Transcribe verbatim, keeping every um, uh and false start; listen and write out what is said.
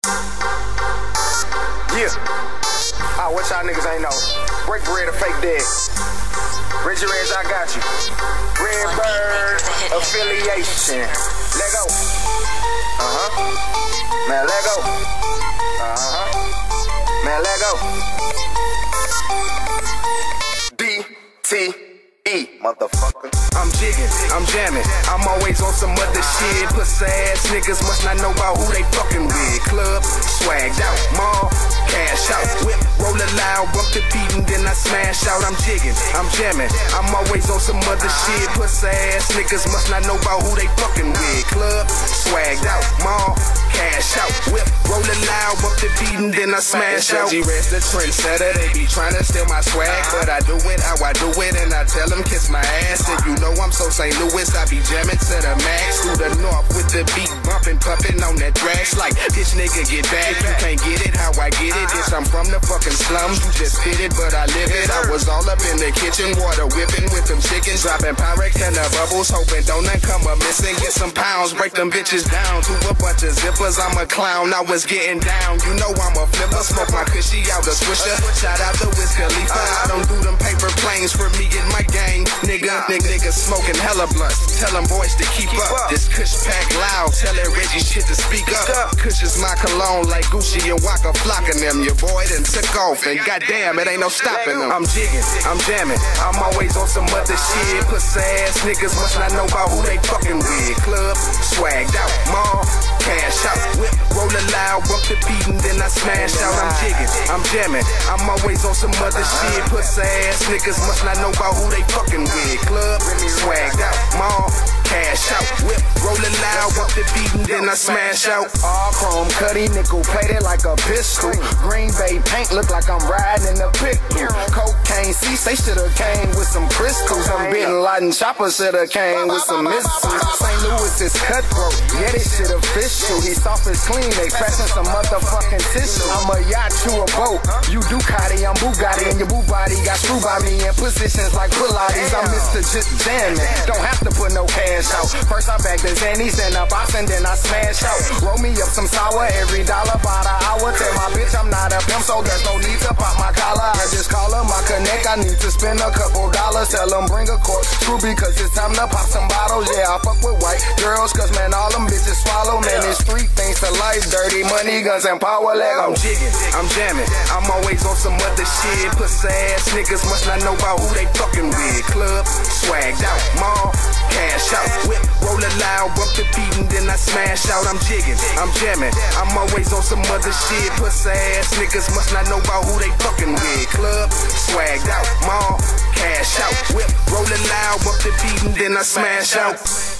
Yeah. Ah, what y'all niggas ain't know? Break bread or fake dead. Raise your hands, I got you. Redbird affiliation. Let go. Uh-huh. Man, let go. Uh-huh. Man, let go. D T E, motherfucker. I'm jigging, I'm jamming, I'm always on some other shit. Pussy ass niggas must not know about who they fucking with. Club, swagged out, mall, cash out, whip, roll it loud, bump the beat and then I smash out. I'm jigging, I'm jamming, I'm always on some other shit. Pussy ass niggas must not know about who they fucking with. Club, swagged out, mall, cash out, whip, roll it loud, bump the beat and then I smash out. G-Reds the trendsetter, they be trying to steal my swag, but I do it how I do it and I tell them kiss my ass. And you know I'm so Saint Louis, I be jamming to the max. Through the north with the beat bumping, pumping on that thrash. Like, this nigga get back, you can't get it how I get it. Bitch, I'm from the fucking slums, you just fit it, but I live it. I was all up in the kitchen, water whipping with them chickens, dropping Pyrex and the bubbles, hoping don't none come up missing. Get some pounds, break them bitches down to a bunch of zippers. I'm a clown, I was getting down. You know I'm a flipper, smoke my cushy out the swisher. Shout out to Wiz Khalifa, I don't do them paper planes for me in my gang. Nigga, nigga, nigga smoking hella blunts. Tell them boys to keep up. This Kush pack loud, tell that Reggie shit to speak up. Kush is my cologne like Gucci and Waka flocking them. Your boy done took off and goddamn it ain't no stopping them. I'm jigging, I'm jamming, I'm always on some other shit. Pussy ass niggas must not know about who they fucking with. Club, swagged out, mall, cash out, whip, roll it loud, bump the beat and then I smash out. I'm jigging, I'm jamming, I'm always on some other shit. Pussy ass niggas must not know about who they fucking with. Club, swagged out, mall, cash out, whip, roll it loud, bump the beat and then I smash out. All chrome, cutty, nickel plated like a pistol. Green Bay paint look like I'm riding in a picture. Cocaine seats, they shoulda came with some crystals. I'm Bin Laden choppers shoulda came with some missiles. Saint Louis is cutthroat, yeah this shit official. He soft as clean, they pressing some motherfucking tissue. I'm a yacht, you a boat, you Ducati, I'm Bugatti, and your boo body got screw by me in positions like Pilates. I'm Mister Just Jamming, don't have to put no cash out. First I bag the Xannies, then a box, and then I smash out. Roll me up some sour every dollar by the hour. Tell my bitch I'm not a pimp, so there's no need to pop my collar. I just call her my connect, I need to spend a couple dollars. Tell them bring a quart, true, because it's time to pop some bottles. Yeah, I fuck with white girls, cause man all them bitches swallow. Man, it's three things to life, dirty money, guns, and power. Let go. I'm jigging, I'm jamming, I'm always on some other shit. Pussy ass niggas must not know about who they fucking with. Club, swagged out, mall, cash out, whip, roll it loud, bump the beat and then I smash out. I'm jigging, I'm jamming, I'm always on some other shit. Pussy ass niggas must not know about who they fucking with. Club, swagged out, mall, cash out, whip, roll it loud, bump the beat and then I smash out.